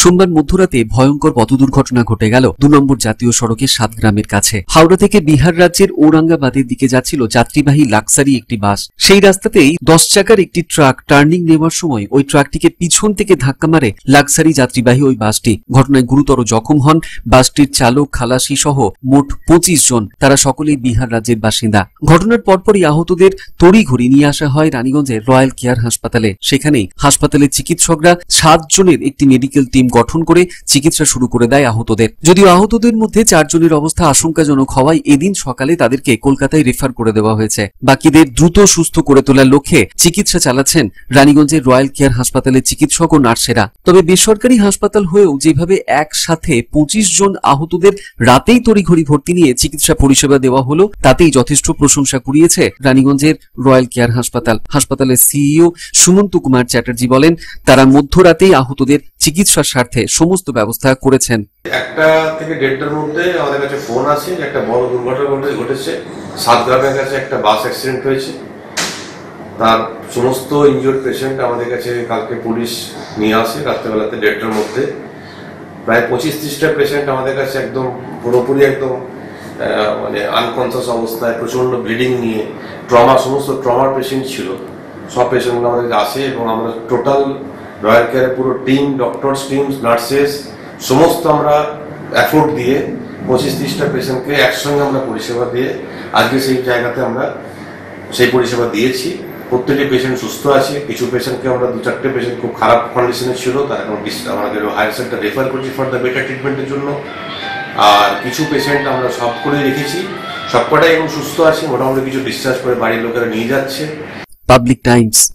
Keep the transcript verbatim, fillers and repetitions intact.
সোমবার মধ্যরাতে ভয়ঙ্কর পথ দুর্ঘটনা ঘটে গেল দু নম্বর জাতীয় সড়কের সাতগ্রামের কাছে। হাওড়া থেকে বিহার রাজ্যের ঔরঙ্গাবাদের দিকে যাচ্ছিল যাত্রীবাহী লাক্সারি একটি বাস। সেই রাস্তাতেই দশ চাকার একটি ট্রাক টার্নিং নেওয়ার সময় ওই ট্রাকটিকে পিছন থেকে ধাক্কা মারে লাক্সারি যাত্রীবাহী ওই বাসটি। ঘটনায় গুরুতর জখম হন বাসটির চালক, খালাসি সহ মোট পঁচিশ জন। তারা সকলেই বিহার রাজ্যের বাসিন্দা। ঘটনার পরপরই আহতদের তড়িঘড়ি নিয়ে আসা হয় রানীগঞ্জের রয়্যাল কেয়ার হাসপাতালে। সেখানেই হাসপাতালের চিকিৎসকরা সাত জনের একটি মেডিকেল টিম গঠন করে চিকিৎসা শুরু করে দেয় আহতদের। যদিও আহতদের মধ্যে চারজনের অবস্থা আশঙ্কাজনক হওয়ায় এদিন সকালে তাদেরকে কলকাতায় রেফার করে দেওয়া হয়েছে। বাকিদের দ্রুত সুস্থ করে তোলার লক্ষ্যে চিকিৎসা চালাচ্ছেন রানীগঞ্জের রয়্যাল কেয়ার হাসপাতালের চিকিৎসক ও নার্সেরা। তবে বেসরকারি হাসপাতাল হয়েও যেভাবে একসাথে পঁচিশ জন আহতদের রাতেই তড়িঘড়ি ভর্তি নিয়ে চিকিৎসা পরিষেবা দেওয়া হলো, তাতেই যথেষ্ট প্রশংসা কুড়িয়েছে রানীগঞ্জের রয়্যাল কেয়ার হাসপাতাল। হাসপাতালের সিইও সুমন্ত কুমার চ্যাটার্জি বলেন, তারা মধ্যরাতেই আহতদের চিকিৎসার স্বার্থে সমস্ত ব্যবস্থা করেছেন। একটা থেকে দেড়টার মধ্যে আমাদের কাছে ফোন আছে যে একটা বড় দুর্ঘটনা ঘটেছে, সাতগ্রামের কাছে একটা বাস অ্যাক্সিডেন্ট হয়েছে। তার সমস্ত ইনজুর্ড পেশেন্ট আমাদের কাছে কালকে পুলিশ নিয়ে আসে রাত্রেবেলাতে দেড়টার মধ্যে। প্রায় পঁচিশ ত্রিশটা পেশেন্ট আমাদের কাছে একদম পুরোপুরি একদম মানে আনকনসিয়াস অবস্থায়, প্রচন্ড ব্লিডিং নিয়ে, ট্রমা, সমস্ত ট্রমার পেশেন্ট ছিল। সব পেশেন্টগুলো আমাদের কাছে আসে এবং আমরা টোটাল রয়্যাল কেয়ারের পুরো টিম, ডক্টরস টিম, নার্সেস সমস্ত আমরা এফোর্ট দিয়ে পঁচিশ ত্রিশটা পেশেন্টকে একসঙ্গে আমরা পরিষেবা দিয়ে আজকে সেই জায়গাতে আমরা সেই পরিষেবা দিয়েছি। প্রত্যেকটি পেশেন্ট সুস্থ আছে। কিছু পেশেন্টকে আমরা দু চারটে পেশেন্ট খুব খারাপ কন্ডিশনে ছিল, তারা এখন আমাদের হায়ার সেন্টার রেফার করছি ফর দ্য বেটার ট্রিটমেন্টের জন্য। আর কিছু পেশেন্ট আমরা সব করে রেখেছি, সবকটাই এখন সুস্থ আছে। মোটামুটি কিছু ডিসচার্জ করে বাড়ির লোকেরা নিয়ে যাচ্ছে। Public Times.